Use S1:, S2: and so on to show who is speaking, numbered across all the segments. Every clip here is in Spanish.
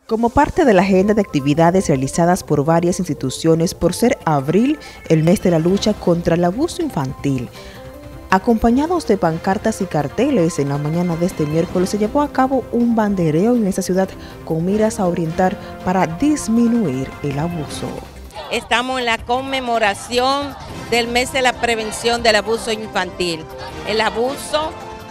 S1: Como parte de la agenda de actividades realizadas por varias instituciones por ser abril, el mes de la lucha contra el abuso infantil, acompañados de pancartas y carteles, en la mañana de este miércoles se llevó a cabo un bandereo en esta ciudad con miras a orientar para disminuir el abuso.
S2: Estamos en la conmemoración del mes de la prevención del abuso infantil. El abuso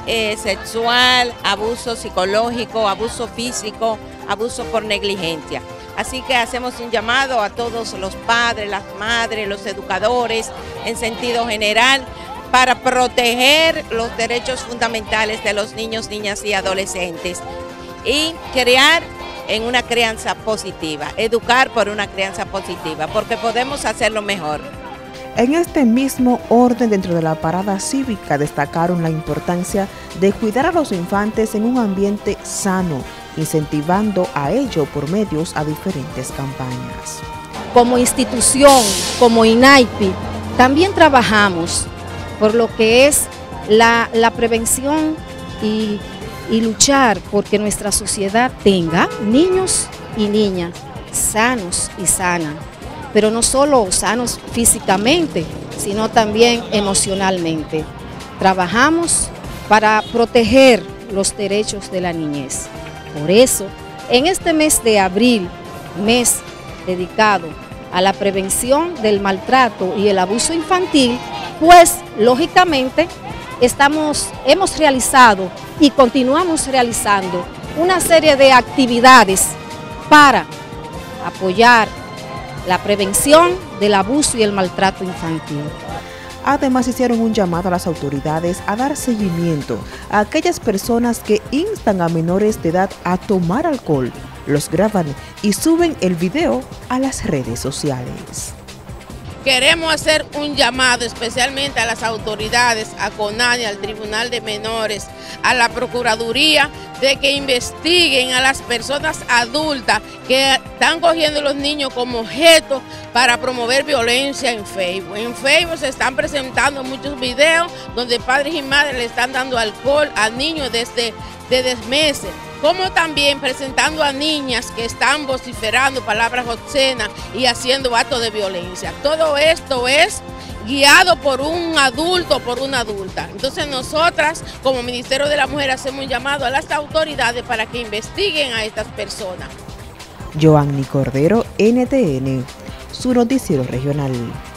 S2: sexual, abuso psicológico, abuso físico, abuso por negligencia. Así que hacemos un llamado a todos los padres, las madres, los educadores, en sentido general, para proteger los derechos fundamentales de los niños, niñas y adolescentes y crear en una crianza positiva, educar por una crianza positiva, porque podemos hacerlo mejor.
S1: En este mismo orden, dentro de la parada cívica, destacaron la importancia de cuidar a los infantes en un ambiente sano, incentivando a ello por medios a diferentes campañas.
S3: Como institución, como INAIPI, también trabajamos por lo que es la prevención y luchar porque nuestra sociedad tenga niños y niñas sanos y sanas, pero no solo sanos físicamente, sino también emocionalmente. Trabajamos para proteger los derechos de la niñez. Por eso, en este mes de abril, mes dedicado a la prevención del maltrato y el abuso infantil, pues lógicamente hemos realizado y continuamos realizando una serie de actividades para apoyar la prevención del abuso y el maltrato infantil.
S1: Además, hicieron un llamado a las autoridades a dar seguimiento a aquellas personas que instan a menores de edad a tomar alcohol, los graban y suben el video a las redes sociales.
S4: Queremos hacer un llamado especialmente a las autoridades, a CONANI, al Tribunal de Menores, a la Procuraduría, de que investiguen a las personas adultas que están cogiendo a los niños como objeto para promover violencia en Facebook. En Facebook se están presentando muchos videos donde padres y madres le están dando alcohol a niños desde meses, como también presentando a niñas que están vociferando palabras obscenas y haciendo actos de violencia. Todo esto es guiado por un adulto o por una adulta. Entonces nosotras, como Ministerio de la Mujer, hacemos un llamado a las autoridades para que investiguen a estas personas.
S1: Joanny Cordero, NTN, su noticiero regional.